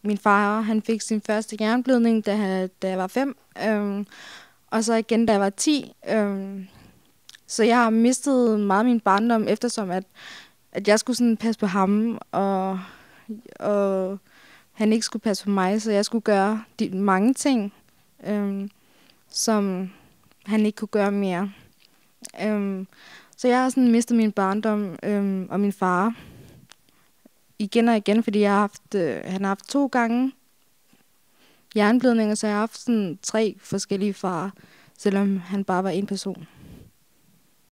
min far, han fik sin første hjerneblødning, da jeg var 5. Og så igen, da jeg var 10. Så jeg har mistet meget af min barndom, eftersom at jeg skulle sådan passe på ham, og han ikke skulle passe på mig, så jeg skulle gøre mange ting, som han ikke kunne gøre mere. Så jeg har sådan mistet min barndom og min far igen og igen, fordi han har haft 2 gange hjerneblødninger, så jeg har haft sådan 3 forskellige farer, selvom han bare var en person.